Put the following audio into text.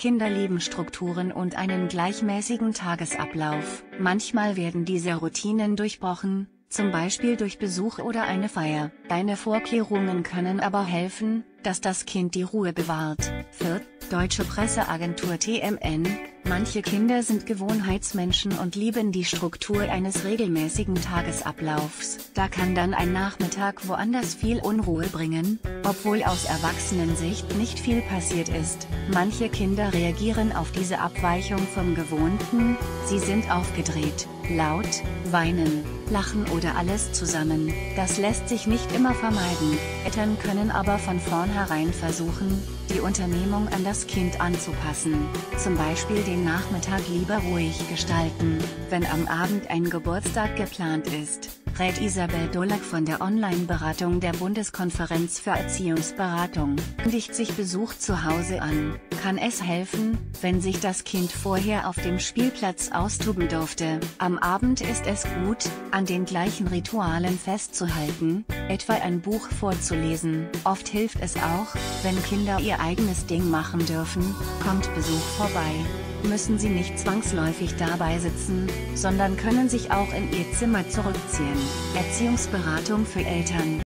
Kinder lieben Strukturen und einen gleichmäßigen Tagesablauf. Manchmal werden diese Routinen durchbrochen, zum Beispiel durch Besuch oder eine Feier. Kleine Vorkehrungen können aber helfen, dass das Kind die Ruhe bewahrt. Deutsche Presseagentur TMN: Manche Kinder sind Gewohnheitsmenschen und lieben die Struktur eines regelmäßigen Tagesablaufs. Da kann dann ein Nachmittag woanders viel Unruhe bringen, obwohl aus Erwachsenensicht nicht viel passiert ist. Manche Kinder reagieren auf diese Abweichung vom Gewohnten, sie sind aufgedreht, laut, weinen, lachen oder alles zusammen. Das lässt sich nicht immer vermeiden. Eltern können aber von vornherein versuchen, die Unternehmung an das Kind anzupassen. Zum Beispiel den Nachmittag lieber ruhig gestalten, wenn am Abend ein Geburtstag geplant ist, rät Isabel Dolack von der Online-Beratung der Bundeskonferenz für Erziehungsberatung. Kündigt sich Besuch zu Hause an, kann es helfen, wenn sich das Kind vorher auf dem Spielplatz austoben durfte. Am Abend ist es gut, an den gleichen Ritualen festzuhalten, etwa ein Buch vorzulesen. Oft hilft es auch, wenn Kinder ihr eigenes Ding machen dürfen, kommt Besuch vorbei. Müssen sie nicht zwangsläufig dabei sitzen, sondern können sich auch in ihr Zimmer zurückziehen. Erziehungsberatung für Eltern.